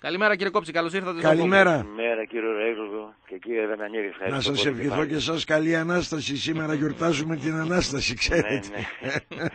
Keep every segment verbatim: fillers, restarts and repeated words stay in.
Καλημέρα κύριε Κόψη, καλώς ήρθατε. Καλημέρα. Καλημέρα κύριε Ρέγλογο και κύριε Δανανιέρη. Να σας ευχηθώ και εσάς καλή Ανάσταση. Σήμερα γιορτάζουμε την Ανάσταση, ξέρετε. Ναι, ναι.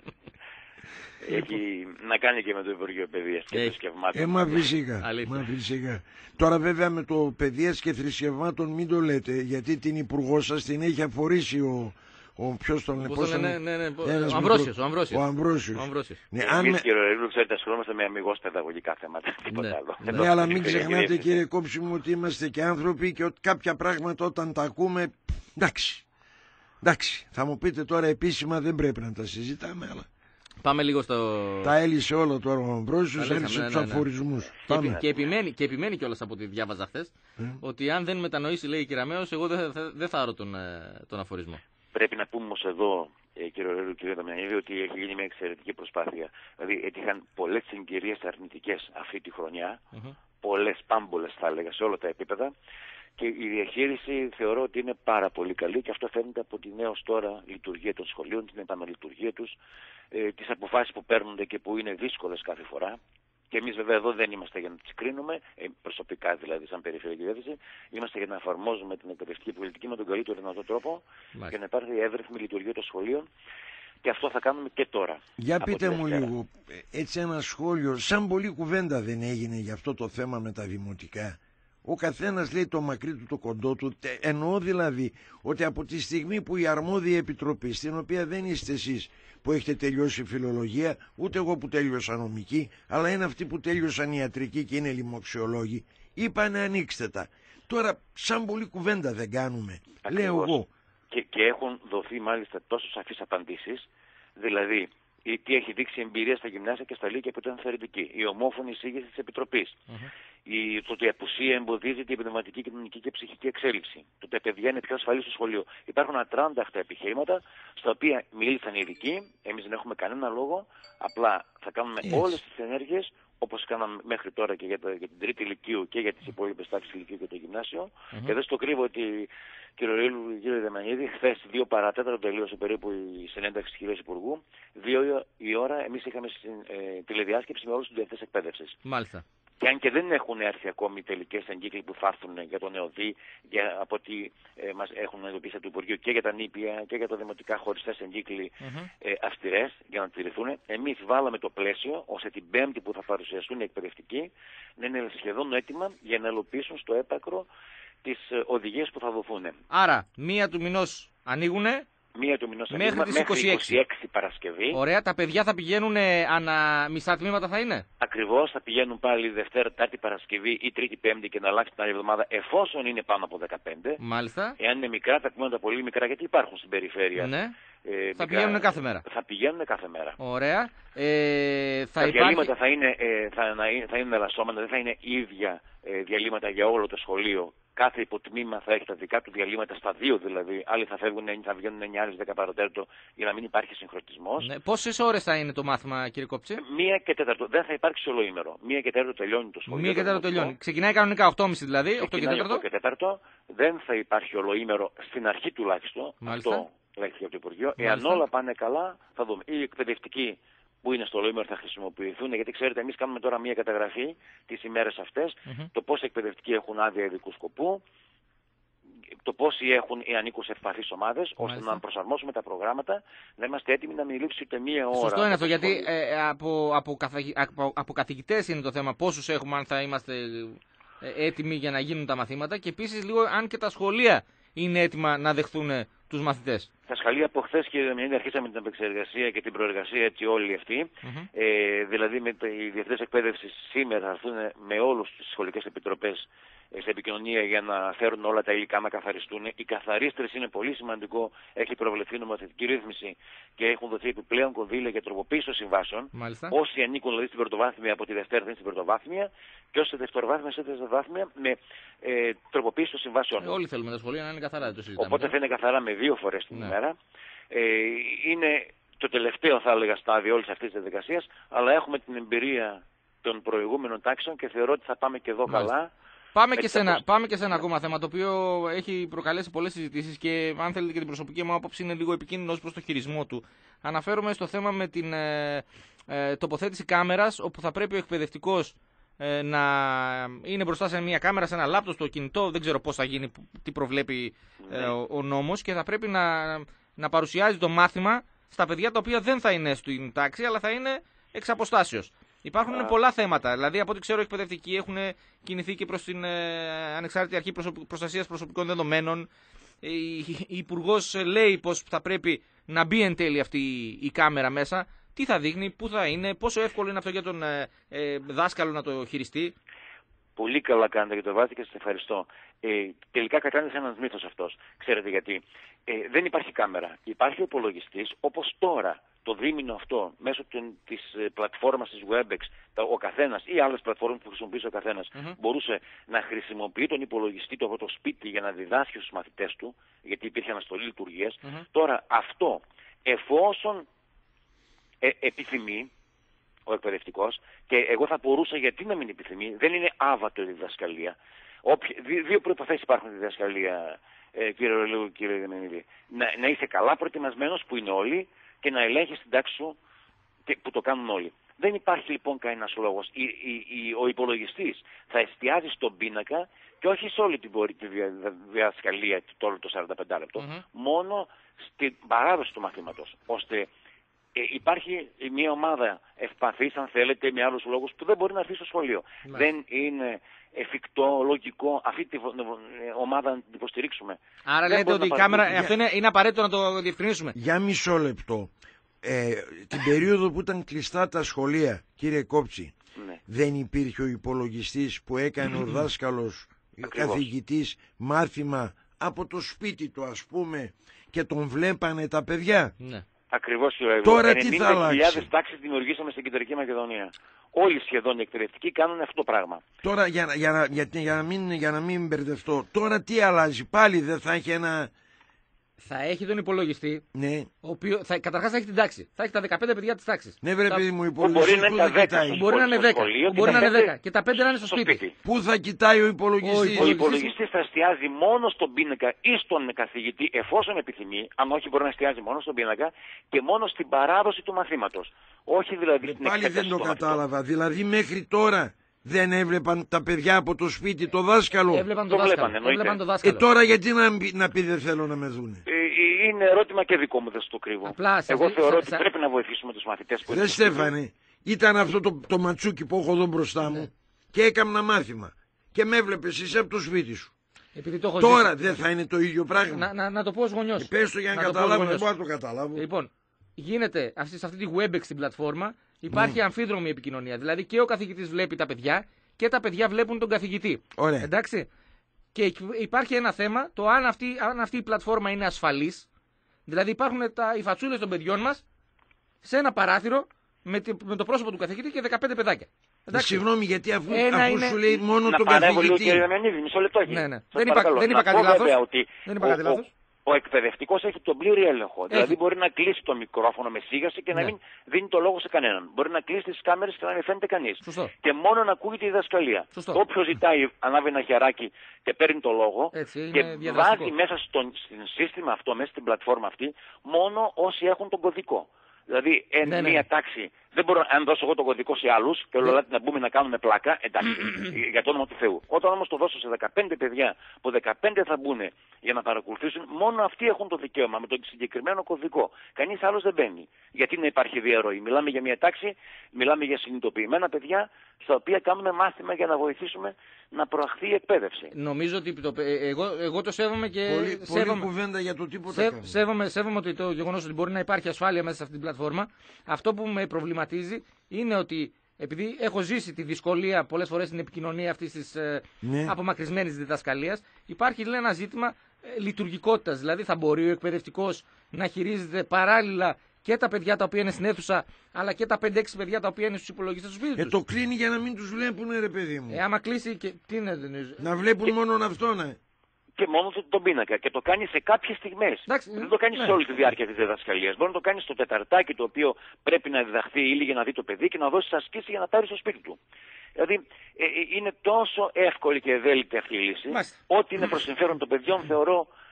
Έχει να κάνει και με το Υπουργείο Παιδείας και Θρησκευμάτων. Ε, μα φυσικά, μα φυσικά. Τώρα βέβαια με το Παιδείας και Θρησκευμάτων μην το λέτε, γιατί την υπουργό σας την έχει αφορήσει ο... Ο ποιος τον λέει, ναι, ναι, ναι, ο Αμβρόσιος. Ο Αμβρόσιος. Ο Αμβρόσιος. Ο Αμβρόσιος. Ναι, αν εμείς με... κύριε Ρέγλου, ξέρετε, ασχολούμαστε με αμιγώς παιδαγωγικά θέματα. Τίποτα ναι, άλλο. Ναι, ναι, αλλά μην ξεχνάτε κύριε Κόψη μου ότι είμαστε και άνθρωποι και ότι κάποια πράγματα όταν τα ακούμε, εντάξει. Εντάξει, θα μου πείτε τώρα επίσημα δεν πρέπει να τα συζητάμε, αλλά... Πάμε λίγο στο... Τα έλυσε όλο τώρα ο Αμβρόσιος, έλυσε ναι, τους ναι, ναι. αφορισμούς. Και, επι, και, επιμένει, και επιμένει κιόλας από ό,τι διάβαζα χθες, mm. ότι αν δεν μετανοήσει, λέει η Κυραμέως, εγώ δεν θα, δε θα άρω τον, τον αφορισμό. Πρέπει να πούμε όμως εδώ, ε, κύριε Ρέγλου, κύριε Δαμιανίδη, ότι έχει γίνει μια εξαιρετική προσπάθεια. Δηλαδή έτυχαν πολλές συγκυρίες αρνητικές αυτή τη χρονιά, mm-hmm. πολλές, πάμπολες θα έλεγα, σε όλα τα επίπεδα. Και η διαχείριση θεωρώ ότι είναι πάρα πολύ καλή και αυτό φαίνεται από τη έως τώρα λειτουργία των σχολείων, την επαναλειτουργία τους, ε, τις αποφάσεις που παίρνονται και που είναι δύσκολες κάθε φορά. Και εμείς βέβαια εδώ δεν είμαστε για να τις κρίνουμε, ε, προσωπικά δηλαδή σαν περιφερειακή διεύθυνση, είμαστε για να εφαρμόζουμε την εκπαιδευτική πολιτική με τον καλύτερο δυνατό τρόπο για να υπάρχει εύρυθμη λειτουργία των σχολείων. Και αυτό θα κάνουμε και τώρα. Για πείτε μου λίγο, έτσι ένα σχόλιο, σαν πολλή κουβέντα δεν έγινε για αυτό το θέμα με τα δημοτικά. Ο καθένας λέει το μακρύ του, το κοντό του. Εννοώ δηλαδή ότι από τη στιγμή που η αρμόδια επιτροπή, στην οποία δεν είστε εσείς που έχετε τελειώσει φιλολογία, ούτε εγώ που τέλειωσα νομική, αλλά είναι αυτοί που τέλειωσαν ιατρική και είναι λοιμοξιολόγοι, είπανε ανοίξτε τα. Τώρα σαν πολλή κουβέντα δεν κάνουμε. Ακριβώς. Λέω εγώ. Και, και έχουν δοθεί μάλιστα τόσο σαφείς απαντήσεις, δηλαδή τι έχει δείξει η εμπειρία στα γυμνάσια και στα λύκεια που ήταν θεωρητική, η ομόφωνη εισήγηση της Επιτροπής, mm-hmm. η, το ότι η απουσία εμποδίζει την πνευματική, κοινωνική και ψυχική εξέλιξη, το ότι τα παιδιά είναι πιο ασφαλή στο σχολείο. Υπάρχουν ατράνταχτα επιχειρήματα στα οποία μίλησαν οι ειδικοί, εμείς δεν έχουμε κανένα λόγο, απλά θα κάνουμε yes. όλες τις ενέργειες όπως κάναμε μέχρι τώρα και για, το, για την τρίτη ηλικίου και για τις υπόλοιπες τάξεις ηλικίου και το γυμνάσιο. Mm-hmm. Και δεν στο κρύβω ότι, κύριε Ρέγλου, κύριε Δαμανίδη, χθες δύο παρατέταρτο τελείωσε περίπου η συνέντευξη του κυρίου Υπουργού. Δύο η ώρα εμείς είχαμε στην, ε, τηλεδιάσκεψη με όλους τους διευθυντές εκπαίδευσης. Μάλιστα. Και αν και δεν έχουν έρθει ακόμη οι τελικές εγκύκλοι που θα έρθουν για τον ΕΟΔΗ, για, από ό,τι ε, μας έχουν εντοπίσει από το Υπουργείο και για τα νήπια και για τα δημοτικά χωριστές εγκύκλοι mm-hmm. ε, αυστηρές για να τηρηθούν, εμείς βάλαμε το πλαίσιο ώστε την Πέμπτη που θα παρουσιαστούν οι εκπαιδευτικοί να είναι σχεδόν έτοιμα για να ελοπίσουν στο έπακρο τις οδηγίες που θα δοθούν. Άρα, μία του μηνός ανοίγουνε. Μία του μηνός μέχρι ανοίγουμε, τις είκοσι έξι. είκοσι έξι Παρασκευή. Ωραία, τα παιδιά θα πηγαίνουν ανα μισά τμήματα θα είναι. Ακριβώς, θα πηγαίνουν πάλι Δευτέρα, Τετάρτη, Παρασκευή ή Τρίτη, Πέμπτη και να αλλάξει την άλλη εβδομάδα εφόσον είναι πάνω από δεκαπέντε. Μάλιστα. Εάν είναι μικρά, τα τμήματα πολύ μικρά, γιατί υπάρχουν στην περιφέρεια. Ναι. Ε, θα μικρά, πηγαίνουν κάθε μέρα. Θα πηγαίνουν κάθε μέρα. Ωραία. Ε, θα τα υπάρχει... διαλύματα θα είναι, ε, θα, θα είναι ελασσόμενα, δεν θα είναι ίδια ε, διαλύματα για όλο το σχολείο. Κάθε υποτμήμα θα έχει τα δικά του διαλύματα στα δύο δηλαδή. Άλλοι θα φεύγουν, θα βγαίνουν εννιά, άλλοι δέκα παρατέταρτο για να μην υπάρχει συγχρονισμός. Ναι. Πόσες ώρες θα είναι το μάθημα, κύριε Κόψη? Μία και τέταρτο. Δεν θα υπάρξει ολοήμερο. Μία και τέταρτο τελειώνει το σχολείο. Μία και τέταρτο τελειώνει. Ξεκινάει κανονικά οκτώ και μισή δηλαδή. οκτώ και τέταρτο. οκτώ και τέταρτο. Δεν θα υπάρχει ολοήμερο στην αρχή τουλάχιστον. Μάλιστα. Αυτό λέγεται από το Υπουργείο. Εάν όλα πάνε καλά, θα δούμε. Οι εκπαιδευτικοί που είναι στο ολοήμερο θα χρησιμοποιηθούν, γιατί ξέρετε, εμείς κάνουμε τώρα μία καταγραφή τις ημέρες αυτές, mm-hmm. το πόσοι εκπαιδευτικοί έχουν άδεια ειδικού σκοπού, το πόσοι έχουν ή ανήκουν σε ευπαθείς ομάδες, ώστε να προσαρμόσουμε τα προγράμματα, να είμαστε έτοιμοι να μην λείψει ούτε μία ώρα. Σωστό είναι αυτό, γιατί ε, από, από, καθαγη, από, από καθηγητές είναι το θέμα πόσους έχουμε, αν θα είμαστε ε, έτοιμοι για να γίνουν τα μαθήματα και επίσης λίγο αν και τα σχολεία είναι έτοιμα να δεχθούν τους μαθητές. Τα σχολεία από χθες, κύριε Δαμιανίδη, αρχίσαμε την επεξεργασία και την προεργασία έτσι όλοι αυτοί. Mm-hmm. Ε, δηλαδή με οι διευθυντές εκπαίδευσης σήμερα θα έρθουν με όλους τις σχολικές επιτροπές σε επικοινωνία για να φέρουν όλα τα υλικά να καθαριστούν. Οι καθαρίστρες είναι πολύ σημαντικό, έχει προβλεφθεί νομοθετική ρύθμιση και έχουν δοθεί επιπλέον κονδύλια για τροποποίηση των συμβάσεων. Μάλιστα. Όσοι ανήκουν δηλαδή στην πρωτοβάθμια από τη Δευτέρα θα είναι στην πρωτοβάθμια και όσοι δευτεροβάθμια σε δευτεροβάθμια με ε, τροποποίηση των συμβάσεων. Ε, όλοι θέλουμε τα σχολεία να είναι καθαρά, το συζητάμε. Οπότε θα είναι καθαρά με δύο φορές την ναι. ημέρα. Ε, είναι το τελευταίο θα έλεγα στάδιο όλης αυτής της διαδικασίας, αλλά έχουμε την εμπειρία των προηγούμενων τάξεων και θεωρώ ότι θα πάμε και εδώ Μάλιστα. καλά. Πάμε και, σε ένα, πάμε και σε ένα ακόμα θέμα το οποίο έχει προκαλέσει πολλές συζητήσεις και αν θέλετε και την προσωπική μου άποψη είναι λίγο επικίνδυνο ως προς το χειρισμό του. Αναφέρομαι στο θέμα με την ε, ε, τοποθέτηση κάμερας όπου θα πρέπει ο εκπαιδευτικός ε, να είναι μπροστά σε μια κάμερα, σε ένα λάπτοπ, στο κινητό, δεν ξέρω πώς θα γίνει, τι προβλέπει ε, ο, ο νόμος, και θα πρέπει να, να παρουσιάζει το μάθημα στα παιδιά τα οποία δεν θα είναι στην τάξη, αλλά θα είναι εξ αποστάσεως. Υπάρχουν yeah. πολλά θέματα. Δηλαδή, από ό,τι ξέρω, οι εκπαιδευτικοί έχουν κινηθεί και προς την ε, Ανεξάρτητη Αρχή Προστασίας Προσωπικών Δεδομένων. Η Υπουργός λέει πως θα πρέπει να μπει εν τέλει αυτή η κάμερα μέσα. Τι θα δείχνει, πού θα είναι, πόσο εύκολο είναι αυτό για τον ε, ε, δάσκαλο να το χειριστεί. Πολύ καλά κάνετε και το βάζετε και σας ευχαριστώ. Ε, τελικά κατάνησε ένας μύθος αυτός. Ξέρετε γιατί. Ε, δεν υπάρχει κάμερα. Υπάρχει ο υπολογιστής, όπως τώρα το δίμηνο αυτό, μέσω της πλατφόρμας της Webex, ο καθένας ή άλλες πλατφόρμες που χρησιμοποιήσει ο καθένας, mm-hmm. μπορούσε να χρησιμοποιεί τον υπολογιστή του από το σπίτι για να διδάσκει στους μαθητές του, γιατί υπήρχε αναστολή λειτουργίας. Mm-hmm. Τώρα αυτό, εφόσον ε, επιθυμεί ο εκπαιδευτικός, και εγώ θα μπορούσα γιατί να μην επιθυμεί, δεν είναι άβατο η διδασκαλία. Όποια, δύο προϋποθέσεις υπάρχουν στη διδασκαλία, ε, κύριε Ρολίου, κύριε Δεμενίδη. Να, να είσαι καλά προετοιμασμένος, που είναι όλοι, και να ελέγχεις την τάξη σου, και, που το κάνουν όλοι. Δεν υπάρχει λοιπόν κανένας λόγος. Η, η, η, ο υπολογιστής θα εστιάζει στον πίνακα και όχι σε όλη την πορεία, τη διδασκαλία, το, το σαράντα πέντε λεπτό, mm-hmm. μόνο στην παράδοση του μαθήματος, ώστε Ε, υπάρχει μια ομάδα ευπαθής, αν θέλετε, με άλλους λόγους, που δεν μπορεί να έρθει στο σχολείο. Ναι. Δεν είναι εφικτό, λογικό αυτή την ομάδα να την υποστηρίξουμε. Άρα δεν λέτε ότι η κάμερα, για... αυτό είναι, είναι απαραίτητο να το διευκρινίσουμε. Για μισό λεπτό. Ε, την περίοδο που ήταν κλειστά τα σχολεία, κύριε Κόψη, ναι. δεν υπήρχε ο υπολογιστής που έκανε ο δάσκαλος, ο καθηγητής, μάθημα από το σπίτι του, ας πούμε, και τον βλέπανε τα παιδιά. Ναι. Ακριβώς, κύριε. Τώρα τι θα αλλάξει. ενενήντα χιλιάδες τάξεις δημιουργήσαμε στην Κεντρική Μακεδονία. Όλοι σχεδόν οι εκπαιδευτικοί κάνουν αυτό το πράγμα. Τώρα για, για, για, για, να μην, για να μην μπερδευτώ, τώρα τι αλλάζει, πάλι δεν θα έχει ένα... Θα έχει τον υπολογιστή, ναι. ο οποίο θα, καταρχάς θα έχει την τάξη. Θα έχει τα δεκαπέντε παιδιά της τάξης. Ναι, βρε θα... παιδί μου, υπολογιστής που δεν κοιτάει. Μπορεί να είναι δέκα. Μπορεί να είναι δέκα. Και τα πέντε να είναι στο σπίτι. σπίτι. Πού θα κοιτάει ο υπολογιστής. Ο υπολογιστής θα εστιάζει μόνο στον πίνακα ή στον καθηγητή, εφόσον επιθυμεί, αν όχι μπορεί να εστιάζει μόνο στον πίνακα και μόνο στην παράδοση του μαθήματος. Όχι δηλαδή ε, στην πάλι δεν το κατάλαβα. Δηλαδή μέχρι τώρα δεν έβλεπαν τα παιδιά από το σπίτι το δάσκαλο. Έβλεπαν το, το δάσκαλο. Έβλεπαν το δάσκαλο. Ε, τώρα γιατί να, να πει δεν θέλω να με δούνε. Ε, είναι ερώτημα και δικό μου, δεν στο κρύβω. Απλά, Εγώ σα, θεωρώ σα, ότι σα... πρέπει να βοηθήσουμε τους μαθητές που... Δεν Στέφανε, ήταν αυτό το, το ματσούκι που έχω εδώ μπροστά μου, ναι. και έκανα μάθημα. Και με έβλεπες εσύ από το σπίτι σου. Επειδή το έχω τώρα ζήσει... δεν θα είναι το ίδιο πράγμα. Να, να, να το πω ως γονιός. Ε, πες το για να, να καταλάβω, δεν μπορώ να το καταλάβω. Λοιπόν, γίνεται αυτή, σε αυτή τη Webex την πλατφόρμα, υπάρχει mm. αμφίδρομη επικοινωνία. Δηλαδή και ο καθηγητής βλέπει τα παιδιά και τα παιδιά βλέπουν τον καθηγητή. Ωραία. Εντάξει. Και υπάρχει ένα θέμα, το αν αυτή, αν αυτή η πλατφόρμα είναι ασφαλής. Δηλαδή υπάρχουν τα, οι φατσούλες των παιδιών μας σε ένα παράθυρο με, με το πρόσωπο του καθηγητή και δεκαπέντε παιδάκια. Εντάξει. Συγγνώμη, γιατί αφού, ένα αφού είναι... σου λέει μόνο να τον καθηγητή. Λίγο, κύριε Μενίδη, μισό λεπτό. Ναι, ναι. Δεν είπα, δεν είπα κάτι λάθος. Δεν είπα κάτι λάθος. Ο εκπαιδευτικός έχει τον πλήρη έλεγχο. Έχει. Δηλαδή μπορεί να κλείσει το μικρόφωνο με σίγαση και να ναι. μην δίνει το λόγο σε κανέναν. Μπορεί να κλείσει τις κάμερες και να μην φαίνεται κανείς. Σωστό. Και μόνο να ακούγεται η διδασκαλία. Όποιος ζητάει, ανάβει ένα χεράκι και παίρνει το λόγο. Έτσι, και βάζει μέσα στο σύστημα αυτό, μέσα στην πλατφόρμα αυτή, μόνο όσοι έχουν τον κωδικό. Δηλαδή, εν ναι, μία ναι. τάξη, δεν μπορώ αν δώσω εγώ τον κωδικό σε άλλους και όλα να μπούμε να κάνουμε πλάκα, εντάξει, για το όνομα του Θεού. Όταν όμως το δώσω σε δεκαπέντε παιδιά, που δεκαπέντε θα μπουν για να παρακολουθήσουν, μόνο αυτοί έχουν το δικαίωμα με τον συγκεκριμένο κωδικό. Κανείς άλλος δεν μπαίνει. Γιατί να υπάρχει διαρροή. Μιλάμε για μία τάξη, μιλάμε για συνειδητοποιημένα παιδιά, στα οποία κάνουμε μάθημα για να βοηθήσουμε να προαχθεί η εκπαίδευση. Νομίζω ότι το, εγώ, εγώ το σέβομαι και. Πολύ, σέβομαι, πολύ κουβέντα για το τίποτα. Σέβ, σέβομαι, σέβομαι ότι το γεγονός ότι μπορεί να υπάρχει ασφάλεια μέσα σε αυτή την πλατφόρμα. Αυτό που με προβληματίζει είναι ότι επειδή έχω ζήσει τη δυσκολία πολλές φορές στην επικοινωνία αυτής της ναι. απομακρυσμένης διδασκαλίας, υπάρχει λέει, ένα ζήτημα λειτουργικότητας. Δηλαδή, θα μπορεί ο εκπαιδευτικός να χειρίζεται παράλληλα και τα παιδιά τα οποία είναι στην αίθουσα, αλλά και τα πέντε έξι παιδιά τα οποία είναι στους υπολογιστές του σπίτι τους. Ε, το κλείνει για να μην τους βλέπουν, ρε παιδί μου. Ε, άμα κλείσει και. Τι είναι, δεν... Να βλέπουν και... μόνο αυτό, ναι. Και μόνο τον πίνακα. Και το κάνει σε κάποιες στιγμές. Εντάξει, δεν το κάνει ναι. σε όλη τη διάρκεια της διδασκαλίας. Μπορεί να το κάνει στο τεταρτάκι το οποίο πρέπει να διδαχθεί ή για να δει το παιδί και να δώσει ασκήσει για να πάρει στο σπίτι του. Δηλαδή ε, είναι τόσο εύκολη και ευέλικτη αυτή η λύση. Μάλιστα. Ό,τι είναι προς συμφέρον των παιδιών θεωρώ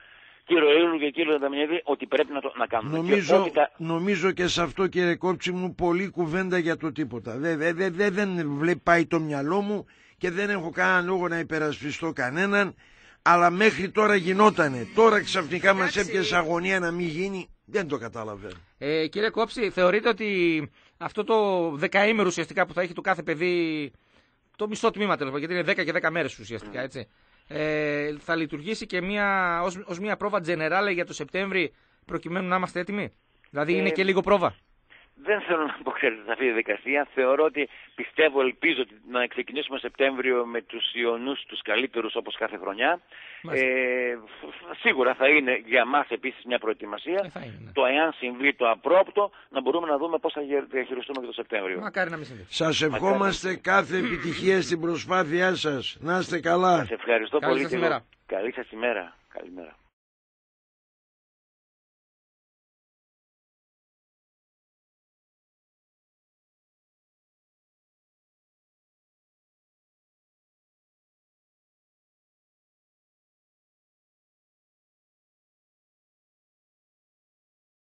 κύριο Ήλου και κύριο Δαμιανίδη, ότι πρέπει να, το, να κάνουμε. Νομίζω, και τα... νομίζω και σε αυτό, κύριε Κόψη μου, πολλή κουβέντα για το τίποτα. Δεν δε, δε, δε, δεν πάει το μυαλό μου και δεν έχω κανένα λόγο να υπερασπιστώ κανέναν, αλλά μέχρι τώρα γινότανε. Τώρα ξαφνικά μας έπιασε αγωνία να μην γίνει. Δεν το καταλαβαίνω. Ε, κύριε Κόψη, θεωρείτε ότι αυτό το δεκαήμερο ουσιαστικά που θα έχει το κάθε παιδί, το μισό τμήμα τέλος πάντων, γιατί είναι δέκα και δέκα μέρες ουσιαστικά, έτσι, ε, θα λειτουργήσει και μια, ως, ως μια πρόβα τζενεράλε για το Σεπτέμβρη, προκειμένου να είμαστε έτοιμοι? Δηλαδή είναι ε, και λίγο πρόβα. Δεν θέλω να αποκρίνω σε αυτή τη διαδικασία. Θεωρώ ότι, πιστεύω, ελπίζω ότι να ξεκινήσουμε Σεπτέμβριο με τους Ιωνούς τους καλύτερους όπως κάθε χρονιά. Ε, σίγουρα θα είναι για μας επίσης μια προετοιμασία. Ε, είναι, ναι. Το εάν συμβεί το απρόπτο, να μπορούμε να δούμε πώς θα διαχειριστούμε και το Σεπτέμβριο. Μακάρι να μην συμβεί. Σας ευχόμαστε Μακάρι. κάθε επιτυχία στην προσπάθειά σας. Να είστε καλά. Σας ευχαριστώ Καλή πολύ. Σας ημέρα. Καλή σας ημέρα. Καλημέρα.